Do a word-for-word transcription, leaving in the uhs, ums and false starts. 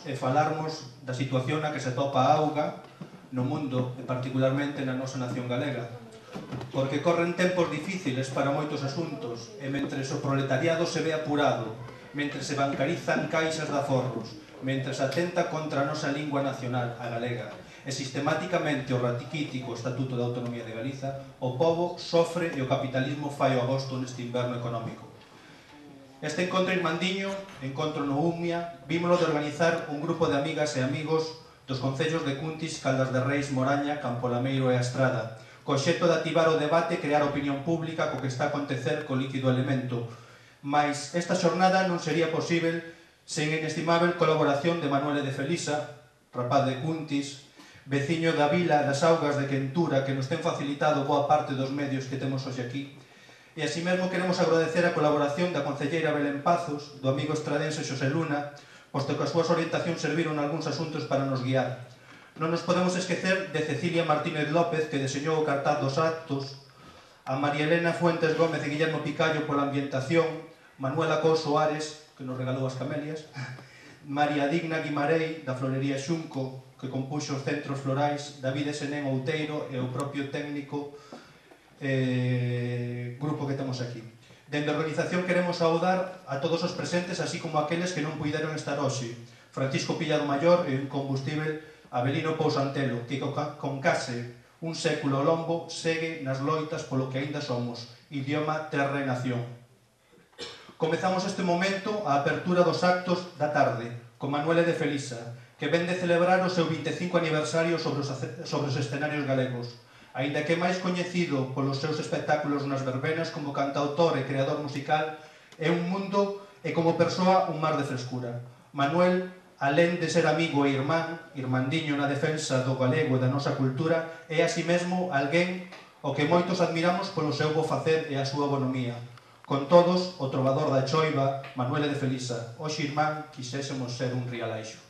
e falarmos da situación na que se topa a auga no mundo e particularmente na nosa nación galega. Porque corren tempos difíciles para moitos asuntos e mentres o proletariado se ve apurado, mentres se bancarizan caixas de aforros, mentres atenta contra a nosa lingua nacional, a galega, e sistemáticamente o ratiquítico Estatuto de Autonomía de Galiza, o pobo sofre e o capitalismo fai o agosto neste inverno económico. Este encontro irmandiño, encontro no Umia, vímolo de organizar un grupo de amigas e amigos dos concellos de Cuntis, Caldas de Reis, Moraña, Campolameiro e A Estrada, co xeito de activar o debate e crear opinión pública co que está a acontecer co líquido elemento. Mais esta xornada non sería posible sen a inestimable colaboración de Manuel de Felisa, rapaz de Cuntis, veciño da vila das augas de Quentura, que nos ten facilitado boa parte dos medios que temos hoxe aquí. E así mesmo queremos agradecer a colaboración da concelleira Belén Pazos, do amigo estradense Xosé Luna, posto que as súas orientacións serviron algúns asuntos para nos guiar. Non nos podemos esquecer de Cecilia Martínez López, que deseñou o cartaz dos actos, a María Elena Fuentes Gómez e Guillermo Picallo pola ambientación, Manuela Couso Ares, que nos regalou as camelias, María Digna Guimarei, da Florería Xunco, que compuxo os centros florais, David Senén Outeiro e o propio técnico eh, grupo que temos aquí. Dende a organización queremos saudar a todos os presentes, así como aqueles que non puideron estar hoxe. Francisco Pillado Mayor e un combustible Avelino Pousantelo, que con case un século lombo segue nas loitas polo que aínda somos, idioma, terra e nación. Comezamos este momento a apertura dos actos da tarde, con Manuel de Felisa, que ven de celebrar o seu vinte e cinco aniversario sobre os, sobre os escenarios galegos. Aínda que é máis coñecido polos seus espectáculos nas verbenas como cantautor e creador musical, é un mundo e como persoa un mar de frescura. Manuel, alén de ser amigo e irmán, irmandiño na defensa do galego e da nosa cultura, é así mesmo alguén o que moitos admiramos polo seu bo facer e a súa bonomía. Con todos, o trovador da Choiva, Manuel de Felisa, hoxe irmán, quixésemos ser un rialaixo.